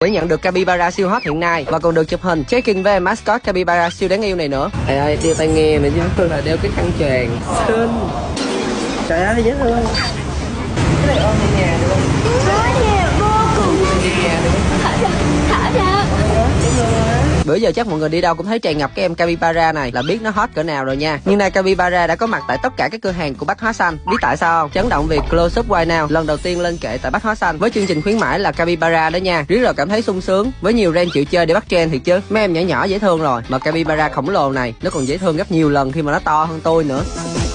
để nhận được capybara siêu hot hiện nay và còn được chụp hình check-in với mascot capybara siêu đáng yêu này nữa. Trời ơi, đeo tai nghe này chứ Phương là đeo cái khăn choàng xinh. Trời ơi, dễ thương. Cái này ôm về nhà được không? Vô cùng. Về nhà được không? Thả ra. Bữa giờ chắc mọi người đi đâu cũng thấy tràn ngập cái em capybara này, là biết nó hot cỡ nào rồi nha. Nhưng nay capybara đã có mặt tại tất cả các cửa hàng của Bách Hóa Xanh. Biết tại sao không? Chấn động việc Close Up Right Now lần đầu tiên lên kệ tại Bách Hóa Xanh với chương trình khuyến mãi là capybara đó nha. Riết rồi cảm thấy sung sướng với nhiều brand chịu chơi để bắt trend thiệt chứ. Mấy em nhỏ nhỏ dễ thương rồi, mà capybara khổng lồ này nó còn dễ thương gấp nhiều lần khi mà nó to hơn tôi nữa.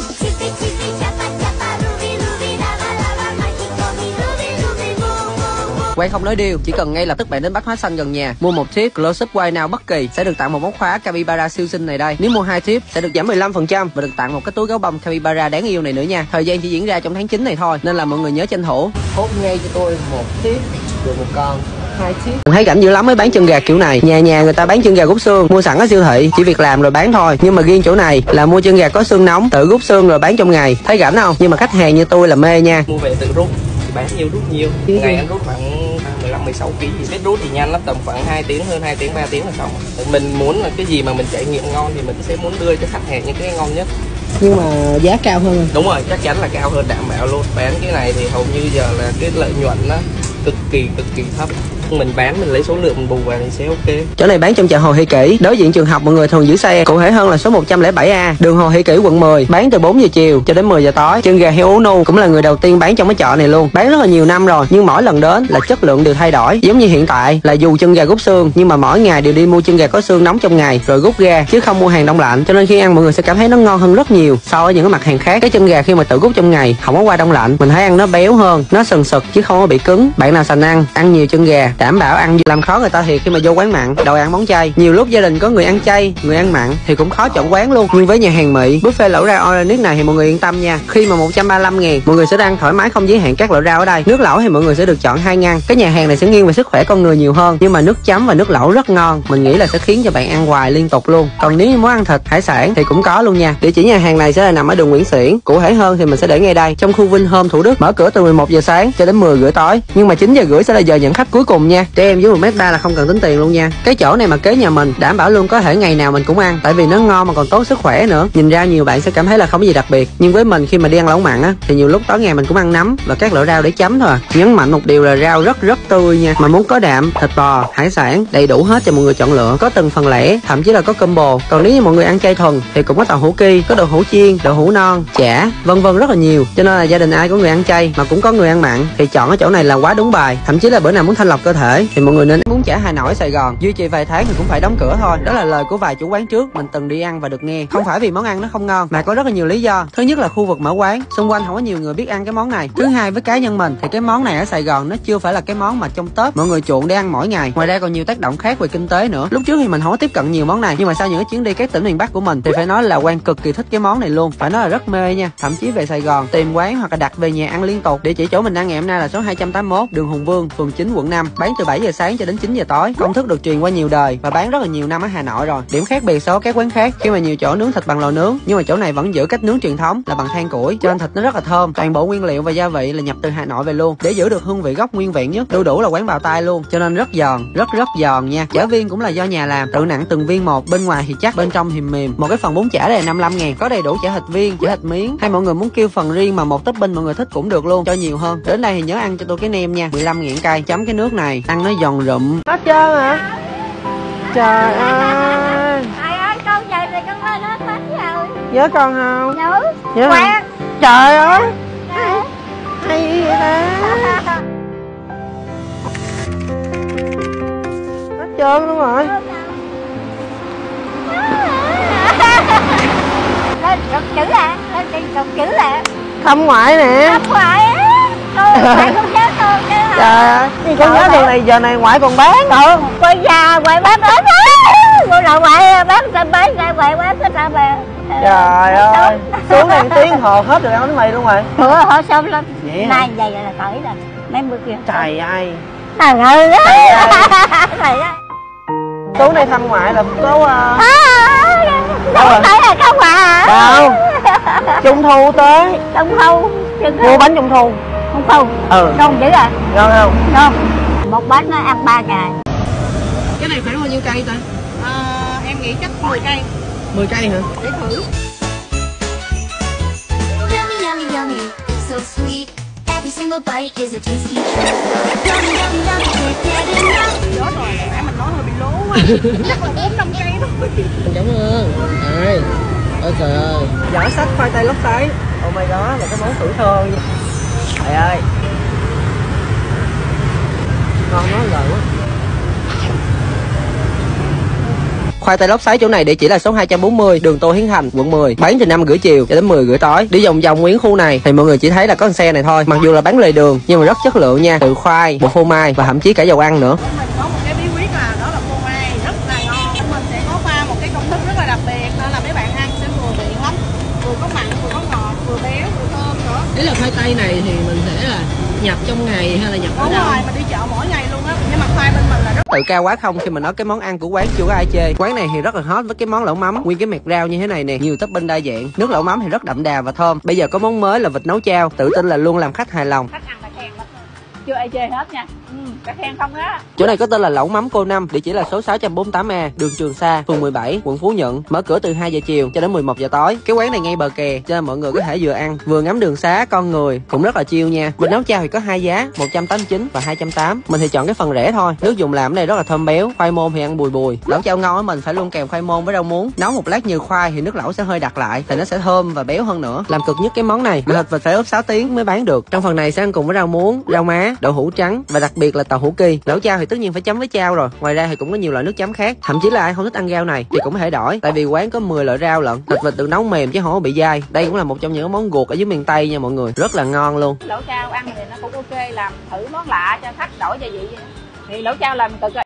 Quen không nói điều, chỉ cần ngay lập tức bạn đến Bách Hóa Xanh gần nhà mua một tip Close Up Right Now bất kỳ sẽ được tặng một móc khóa capybara siêu xinh này đây. Nếu mua 2 tip sẽ được giảm 15% và được tặng một cái túi gấu bông capybara đáng yêu này nữa nha. Thời gian chỉ diễn ra trong tháng 9 này thôi nên là mọi người nhớ tranh thủ. Hốt ngay cho tôi một tip được một con. 2 tip. Mình thấy cảnh dữ lắm mới bán chân gà kiểu này. Nhà người ta bán chân gà rút xương mua sẵn ở siêu thị, chỉ việc làm rồi bán thôi. Nhưng mà riêng chỗ này là mua chân gà có xương nóng, tự rút xương rồi bán trong ngày. Thấy rảnh không? Nhưng mà khách hàng như tôi là mê nha. Mua về tự rút bán nhiều rút nhiều. Ngày em rút khoảng 15-16 kg gì. Biết rút thì nhanh lắm, tầm khoảng 2 tiếng, hơn 2 tiếng 3 tiếng là xong. Mình muốn là cái gì mà mình trải nghiệm ngon thì mình sẽ muốn đưa cho khách hàng những cái ngon nhất. Nhưng mà giá cao hơn. Đúng rồi, chắc chắn là cao hơn, đảm bảo luôn. Bán cái này thì hầu như giờ là cái lợi nhuận nó cực kỳ thấp. Mình bán mình lấy số lượng mình bù vào thì sẽ ok. Chỗ này bán trong chợ Hồ Thị Kỷ, đối diện trường học mọi người thường giữ xe, cụ thể hơn là số 107A, đường Hồ Thị Kỷ quận 10, bán từ 4 giờ chiều cho đến 10 giờ tối. Chân gà heo ú nu cũng là người đầu tiên bán trong cái chợ này luôn, bán rất là nhiều năm rồi, nhưng mỗi lần đến là chất lượng đều thay đổi. Giống như hiện tại là dù chân gà rút xương nhưng mà mỗi ngày đều đi mua chân gà có xương nóng trong ngày rồi rút ra chứ không mua hàng đông lạnh, cho nên khi ăn mọi người sẽ cảm thấy nó ngon hơn rất nhiều so với những cái mặt hàng khác. Cái chân gà khi mà tự rút trong ngày không có qua đông lạnh, mình thấy ăn nó béo hơn, nó sần sật chứ không có bị cứng. Bạn nào sành ăn nhiều chân gà đảm bảo ăn làm khó người ta thiệt khi mà vô quán mặn đòi ăn món chay. Nhiều lúc gia đình có người ăn chay, người ăn mặn thì cũng khó chọn quán luôn. Nhưng với nhà hàng Mỹ buffet lẩu rau Organic này thì mọi người yên tâm nha. Khi mà 135.000 mọi người sẽ ăn thoải mái không giới hạn các loại rau ở đây. Nước lẩu thì mọi người sẽ được chọn 2 ngăn. Cái nhà hàng này sẽ nghiêng về sức khỏe con người nhiều hơn, nhưng mà nước chấm và nước lẩu rất ngon. Mình nghĩ là sẽ khiến cho bạn ăn hoài liên tục luôn. Còn nếu như muốn ăn thịt, hải sản thì cũng có luôn nha. Địa chỉ nhà hàng này sẽ là nằm ở đường Nguyễn Xiển. Cụ thể hơn thì mình sẽ để ngay đây trong khu Vinhome Thủ Đức. Mở cửa từ 11 giờ sáng cho đến 10 rưỡi tối. Nhưng mà 9 giờ rưỡi sẽ là giờ nhận khách cuối cùng nha. Trẻ em dưới 1m3 là không cần tính tiền luôn nha. Cái chỗ này mà kế nhà mình đảm bảo luôn có thể ngày nào mình cũng ăn, tại vì nó ngon mà còn tốt sức khỏe nữa. Nhìn ra nhiều bạn sẽ cảm thấy là không có gì đặc biệt, nhưng với mình khi mà đi ăn lẩu mặn á thì nhiều lúc tối ngày mình cũng ăn nấm và các loại rau để chấm thôi. Nhấn mạnh một điều là rau rất tươi nha, mà muốn có đạm, thịt bò, hải sản đầy đủ hết cho mọi người chọn lựa, có từng phần lẻ, thậm chí là có combo. Còn nếu như mọi người ăn chay thuần thì cũng có tàu hũ ki, có đậu hũ chiên, đậu hũ non, chả, vân vân rất là nhiều. Cho nên là gia đình ai có người ăn chay mà cũng có người ăn mặn thì chọn ở chỗ này là quá đúng bài. Thậm chí là bữa nào muốn thanh lọc cơ thể thì mọi người nên muốn chả Hà Nội Sài Gòn duy trì vài tháng thì cũng phải đóng cửa thôi. Đó là lời của vài chủ quán trước mình từng đi ăn và được nghe. Không phải vì món ăn nó không ngon mà có rất là nhiều lý do. Thứ nhất là khu vực mở quán xung quanh không có nhiều người biết ăn cái món này. Thứ hai với cá nhân mình thì cái món này ở Sài Gòn nó chưa phải là cái món mà trong Tết mọi người chuộng để ăn mỗi ngày. Ngoài ra còn nhiều tác động khác về kinh tế nữa. Lúc trước thì mình không có tiếp cận nhiều món này, nhưng mà sau những cái chuyến đi các tỉnh miền Bắc của mình thì phải nói là Quang cực kỳ thích cái món này luôn. Phải nói là rất mê nha. Thậm chí về Sài Gòn tìm quán hoặc là đặt về nhà ăn liên tục. Địa chỉ chỗ mình đang ngày hôm nay là số 281 đường Hùng Vương, phường 9, quận 5. Bán từ 7 giờ sáng cho đến 9 giờ tối. Công thức được truyền qua nhiều đời và bán rất là nhiều năm ở Hà Nội rồi. Điểm khác biệt so với các quán khác khi mà nhiều chỗ nướng thịt bằng lò nướng, nhưng mà chỗ này vẫn giữ cách nướng truyền thống là bằng than củi, cho nên thịt nó rất là thơm. Toàn bộ nguyên liệu và gia vị là nhập từ Hà Nội về luôn để giữ được hương vị gốc nguyên vẹn nhất. Đu đủ là quán bào tai luôn, cho nên rất giòn, rất giòn nha. Chả viên cũng là do nhà làm, tự nặng từng viên một, bên ngoài thì chắc, bên trong thì mềm. Một cái phần bún chả đây là 55.000, có đầy đủ chả thịt viên, chả thịt miếng, hay mọi người muốn kêu phần riêng mà một topping mọi người thích cũng được luôn, cho nhiều hơn. Đến đây thì nhớ ăn cho tôi cái nem nha, 15.000 cây, chấm cái nước này, ăn nó giòn rụm. Hết trơn hả? Trời ơi. Trời ơi, con về thì con lên hết bánh rồi. Nhớ con không? Nhớ. Quen. Trời ơi. Hay vậy ta. Hết trơn luôn rồi. Lên đọc chữ à, lên đọc chữ à. Thăm ngoại nè. Thăm ngoại á. Ngoại con nhớ con chứ. Trời ơi, con nhớ đường này giờ này ngoại còn bán. Quay già ngoại bán hết á. Bữa nào ngoại bán ra ngoại bán hết ra về. Trời ơi, xuống đây tiếng hồ hết được ăn bánh mì luôn rồi. Họ xong lắm. Nay vậy là cởi rồi. Mấy bữa kia. Trời ơi. Trời ơi. Trời ơi. Xuống đây thăm ngoại là có đâu phải là có quà hả? Đâu. Trung thu tới. Trung thu. Mua bánh trung thu. Trung thu. Ừ. Ngon dữ à? Ngon không? Ngon. một bát nó ăn 3 ngày. Cái này khoảng bao nhiêu cây ta? Em nghĩ chắc 10 cây. 10 cây hả? Để thử. Yummy, yummy, yummy, so sweet. Every single bite is a tasty treat. Yummy, yummy, yummy, can't get enough. Chết rồi, nãy mình nói hơi bị lố quá. Chắc là 4-5 cây thôi. Cảm ơn. Đây. Ôi trời ơi. Giỏ sách khoai tây lóc sấy. Oh my god, là cái món tuổi thơ nha. Trời ơi. Ngon quá rồi quá. Khoai tây lóc sấy chỗ này địa chỉ là số 240 đường Tô Hiến Thành, quận 10, bán từ 5 rưỡi chiều cho đến 10 rưỡi tối. Đi vòng vòng Nguyễn khu này thì mọi người chỉ thấy là có con xe này thôi, mặc dù là bán lề đường nhưng mà rất chất lượng nha, từ khoai, bột phô mai và thậm chí cả dầu ăn nữa. Mình có một cái bí quyết là đó là phô mai rất là ngon. Mình sẽ có pha một cái công thức rất là đặc biệt, nên là mấy bạn ăn sẽ vừa miệng lắm, vừa có mặn, vừa có ngọt, vừa béo, vừa thơm nữa. Đấy là khoai tây này thì mình sẽ là nhập trong ngày hay là nhập ở đâu? Đúng rồi, mình đi chợ mỗi ngày luôn á. Nhưng mà khoai bên mình là rất tự cao quá không khi mà nói cái món ăn của quán chưa có ai chê. Quán này thì rất là hot với cái món lẩu mắm, nguyên cái mẹt rau như thế này nè, nhiều topping đa dạng. Nước lẩu mắm thì rất đậm đà và thơm. Bây giờ có món mới là vịt nấu chao, tự tin là luôn làm khách hài lòng. khách ăn là khen lắm. Chưa ai chê hết nha. Cả khen không á. Chỗ này có tên là lẩu mắm cô Năm, địa chỉ là số 648A, đường Trường Sa, phường 17, quận Phú Nhuận, mở cửa từ 2 giờ chiều cho đến 11 giờ tối. Cái quán này ngay bờ kè cho nên mọi người có thể vừa ăn vừa ngắm đường xá, con người cũng rất là chill nha. Vịt nấu chao thì có hai giá, 189 và 280. Mình thì chọn cái phần rẻ thôi. Nước dùng làm ở đây rất là thơm béo, khoai môn thì ăn bùi bùi. Lẩu chao ngon á mình phải luôn kèm khoai môn với rau muống. Nấu một lát như khoai thì nước lẩu sẽ hơi đặc lại thì nó sẽ thơm và béo hơn nữa. Làm cực nhất cái món này, thịt vịt phải ướp 6 tiếng mới bán được. Trong phần này sẽ ăn cùng với rau muống, rau má, đậu hũ trắng và đặc biệt là tàu hũ kỳ. Lẩu chao thì tất nhiên phải chấm với chao rồi. Ngoài ra thì cũng có nhiều loại nước chấm khác. Thậm chí là ai không thích ăn rau này thì cũng có thể đổi. Tại vì quán có 10 loại rau lận. Thịt vịt được nấu mềm chứ không có bị dai. Đây cũng là một trong những món ruột ở dưới miền Tây nha mọi người. Rất là ngon luôn. Lẩu chao ăn thì nó cũng ok, làm thử món lạ cho khách đổi gia vị. Thì lẩu chao làm cực